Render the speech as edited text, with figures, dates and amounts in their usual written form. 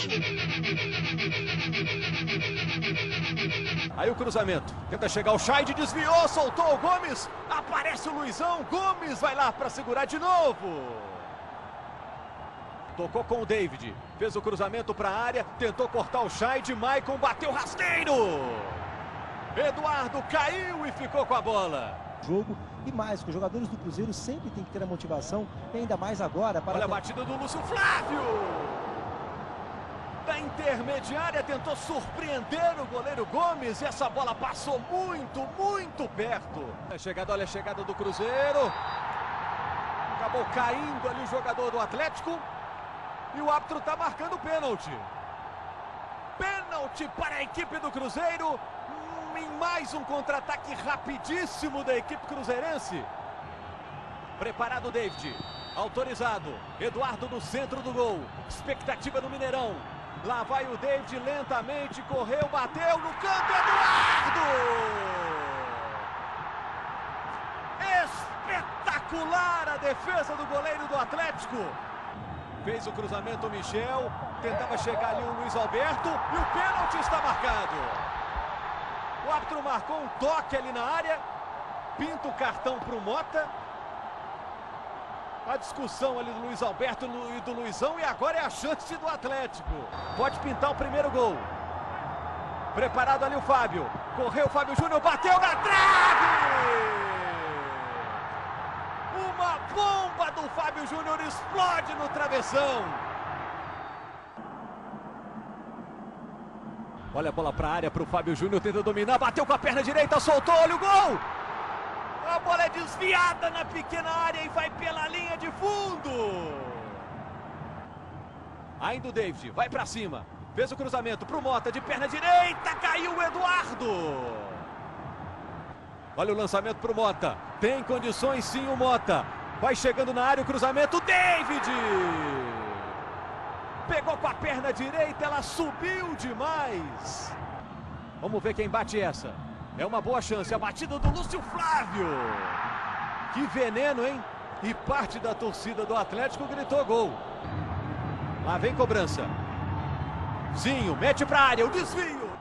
Aí o cruzamento, tenta chegar o Scheid, desviou, soltou o Gomes, aparece o Luizão, Gomes vai lá para segurar de novo. Tocou com o David, fez o cruzamento para a área, tentou cortar o Scheid, Maicon bateu rasteiro. Eduardo caiu e ficou com a bola. Jogo e mais, que os jogadores do Cruzeiro sempre tem que ter a motivação, e ainda mais agora para... Olha a batida do Lúcio Flávio. Da intermediária tentou surpreender o goleiro Gomes e essa bola passou muito perto. Olha a chegada do Cruzeiro. Acabou caindo ali o jogador do Atlético. E o árbitro está marcando pênalti. Pênalti para a equipe do Cruzeiro. Em mais um contra-ataque rapidíssimo da equipe cruzeirense. Preparado o David. Autorizado. Eduardo no centro do gol. Expectativa do Mineirão. Lá vai o David lentamente. Correu, bateu no canto. Eduardo! Espetacular a defesa do goleiro do Atlético. Fez o cruzamento o Michel. Tentava chegar ali o Luiz Alberto. E o pênalti está marcado. O árbitro marcou um toque ali na área. Pinta o cartão para o Mota. A discussão ali do Luiz Alberto e do Luizão. E agora é a chance do Atlético. Pode pintar o primeiro gol. Preparado ali o Fábio. Correu o Fábio Júnior. Bateu na trave! Uma bomba do Fábio Júnior explode no travessão. Olha a bola para a área para o Fábio Júnior. Tenta dominar. Bateu com a perna direita. Soltou. Olha o gol! A bola é desviada na pequena área e vai pela linha de fundo. Ainda o David, vai para cima. Fez o cruzamento para o Mota de perna direita. Caiu o Eduardo. Olha o lançamento para o Mota. Tem condições sim o Mota. Vai chegando na área o cruzamento. David! Pegou com a perna direita. Ela subiu demais. Vamos ver quem bate essa. É uma boa chance, a batida do Lúcio Flávio. Que veneno, hein? E parte da torcida do Atlético gritou gol. Lá vem cobrança. Zinho, mete pra área, o desvio.